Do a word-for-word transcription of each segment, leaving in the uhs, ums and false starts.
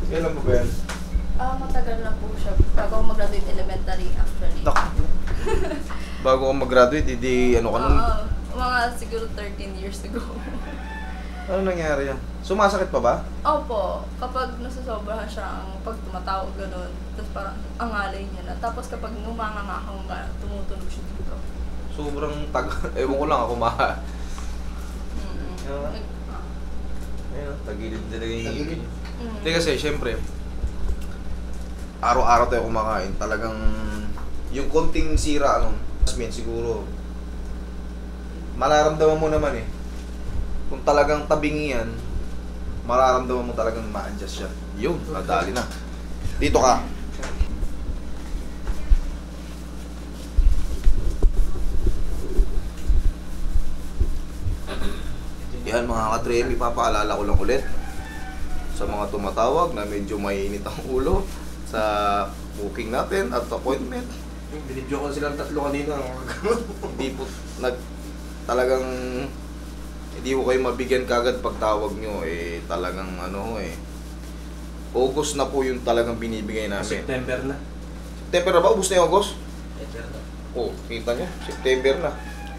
Kailan mo ba yan? Ah, matagal na po siya. Bago ako mag-graduate elementary actually. Naku. Bago ka mag-graduate, hindi ano ka nun? Oo, mga siguro thirteen years ago. Ano nangyari yan? Sumasakit pa ba? Opo, kapag nasasobrahan siya ang pag tumatawag gano'n, tapos parang ang alay niya na. Tapos kapag ngumangangakang ka, tumutunog siya dito. Sobrang tag... Ewan ko lang ako ma... Mm. Yeah. Nag- ah. Ayun, tagilid talaga yung ngipin. Mm. Hindi kasi, syempre, araw-araw tayo kumakain, talagang yung konting sira, ano, Jasmine, siguro, mararamdaman mo naman eh. Kung talagang tabingi yan, mararamdaman mo talagang ma-adjust siya. Yun, nadali na. Dito ka. Yan mga ka-trem, ipapaalala ko lang ulit sa mga tumatawag na medyo mainit ang ulo sa booking natin at appointment. Binidyo ko silang tatlo kanina. Hindi po nag talagang hindi ko kayo mabigyan kagad pag tawag nyo eh talagang ano eh August na po yung talagang binibigay namin. September na. September na ba? Ubus na yung August? September na. Oh, kita nyo, September na.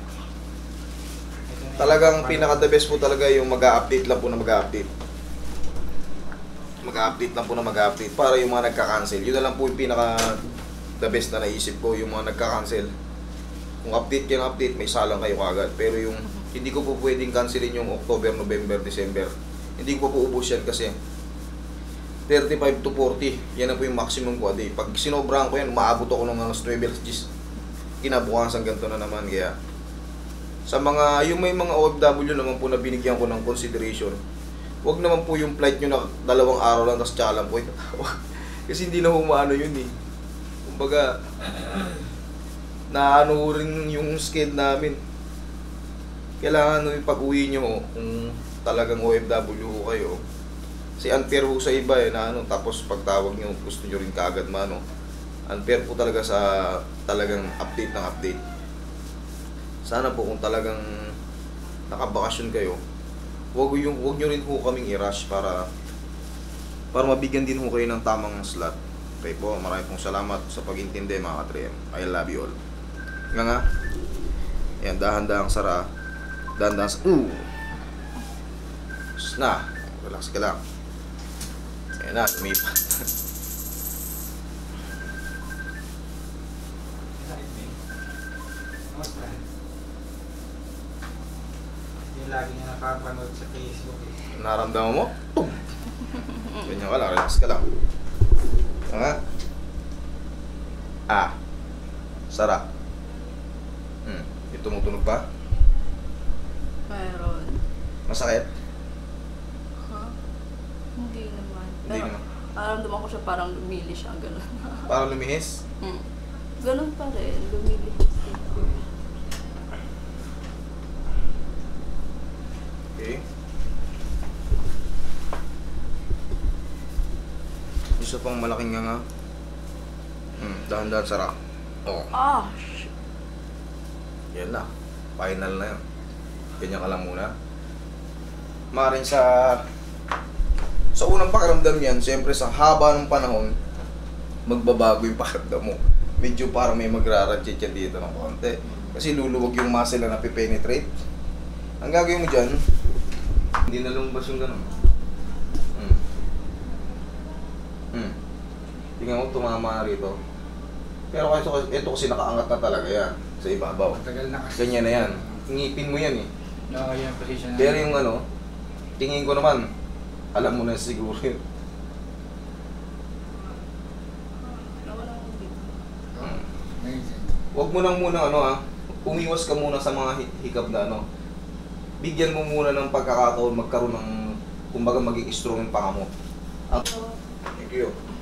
Talagang pinaka the best po talaga yung mag-a-update lang po na mag-a-update. Mag-a-update lang po na mag-a-update para yung mga nagka-cancel. Yun na lang po yung pinaka the best na naisip ko, yung mga nagka-cancel. Kung update kayo ng update, may salang kayo kagad. Pero yung hindi ko po pwedeng cancelin yung October, November, December. Hindi ko po po ubos yan kasi thirty-five to forty. Yan na po yung maximum ko a day. Pag sinobrahan ko yan, maabot ako ng alas nine alas ten. Kinabukasan ganito na naman. Kaya sa mga, yung may mga O F W naman po na binigyan ko ng consideration, wag naman po yung flight nyo na dalawang araw lang tapos tsalang po. Kasi hindi na humaano yun eh. Kumbaga, naano rin yung skill namin. Kailangan nung pag-uwi nyo kung talagang O F W ho kayo. Kasi unfair ho sa iba eh, na ano, tapos pagtawag nyo, gusto nyo rin kaagad mano. Unfair po talaga sa talagang update ng update. Sana po kung talagang nakabakasyon kayo, wag yung wag niyo rin ho kaming i-rush para para mabigyan din ho kayo ng tamang slot. Okay po, maraming pong salamat sa pag-intindi mga ka-trem. I love you all. Nga nga. Yan, dahan-dahang sara. Dahan-dahang sa... Ooh! Na. Relax ka lang. Yan na, lumipat. Yung lagi niya napapanood sa Facebook eh. Naramdaman mo? Tum! Ganyan ka lang, relax ka lang. Nga. Ah. Sara. Hmm. Yung tumutunog pa? Meron. Masakit? Ha? Hindi naman. Hindi Pero, naman. Naramdaman ko siya parang lumili siya, gano'n. Parang lumihis? Mm. Ganun pa rin, lumili siya. Okay. Isa pang malaking nga nga. Hmm, dahan-dahan sara. Oo. Ah! Shit. Yan na. Final na yun. Ganyan ka lang muna. Maaaring sa sa unang pakiramdam yan, siyempre sa haba ng panahon, magbabago yung pakiramdam mo. Medyo parang may magraranchet yan dito ng konti. Kasi luluwag yung muscle na napipenetrate. Ang gagawin mo dyan, hindi na lumabas yung gano'n. Hmm. Hmm. Tingnan mo, tumama na rito. Pero ito, ito kasi nakaangat na talaga yan sa ibabaw. Matagal na kasi. Ganyan na yan. Ngipin mo yan eh. Oo, yan position na. Pero yung ano, tingin ko naman, alam mo na siguro yun. Nawala ko dito. Hmm. Amazing. Huwag mo nang muna ano ha, umiwas ka muna sa mga hi- hikab na ano. Bigyan mo muna ng pagkakataon magkaroon ng, kumbaga maging strong yung panga mo. Ang- Thank you.